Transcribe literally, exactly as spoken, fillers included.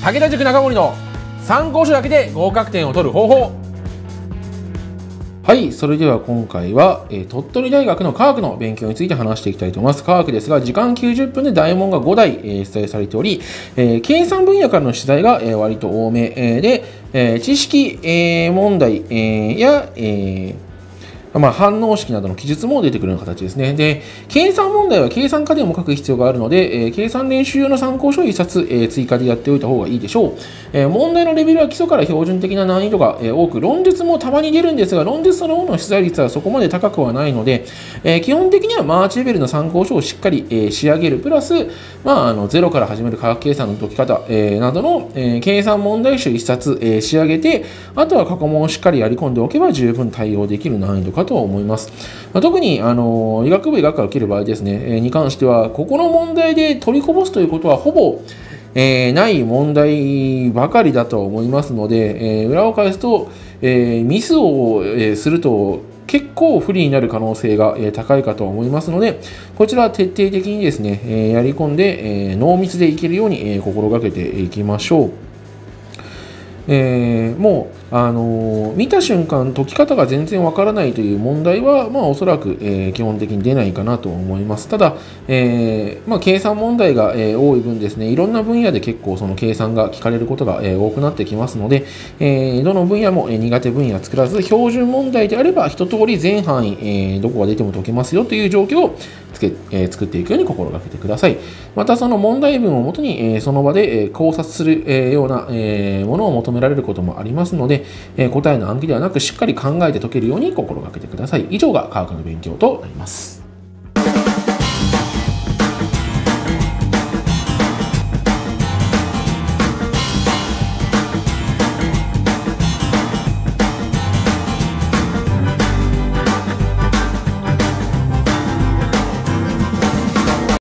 武田塾中森の参考書だけで合格点を取る方法。はい、それでは今回は、えー、鳥取大学の科学の勉強について話していきたいと思います。科学ですが、時間きゅうじゅっぷんで大問がごだい、えー、出題されており、えー、計算分野からの出題が、えー、割と多め、えー、で、えー、知識、えー、問題、えー、や、えーまあ、反応式などの記述も出てくるような形ですね。で、計算問題は計算過程も書く必要があるので、えー、計算練習用の参考書をいっさつ、えー、追加でやっておいた方がいいでしょう。えー、問題のレベルは基礎から標準的な難易度が、えー、多く、論述もたまに出るんですが、論述そのものの出題率はそこまで高くはないので、えー、基本的にはマーチレベルの参考書をしっかり、えー、仕上げる。プラス、まあ、あのゼロから始める科学計算の解き方、えー、などの、えー、計算問題集いっさつ、えー、仕上げて、あとは過去問をしっかりやり込んでおけば十分対応できる難易度かと思います。特にあの医学部医学科を受ける場合ですね、えー、に関しては、ここの問題で取りこぼすということはほぼ、えー、ない問題ばかりだと思いますので、えー、裏を返すと、えー、ミスを、えー、すると結構不利になる可能性が、えー、高いかと思いますので、こちらは徹底的にですね、えー、やり込んで、えー、ノーミスでいけるように、えー、心がけていきましょう。えー、もう、あのー、見た瞬間解き方が全然わからないという問題は、まあ、おそらく、えー、基本的に出ないかなと思います。ただ、えーまあ、計算問題が、えー、多い分ですね、いろんな分野で結構その計算が聞かれることが、えー、多くなってきますので、えー、どの分野も、えー、苦手分野作らず、標準問題であれば一通り全範囲、えー、どこが出ても解けますよという状況をつけ、えー、作っていくように心がけてください。またその問題文をもとに、えー、その場で、えー、考察する、えー、ような、えー、ものを求められることもありますので、えー、答えの暗記ではなくしっかり考えて解けるように心がけてください。以上が科学の勉強となります。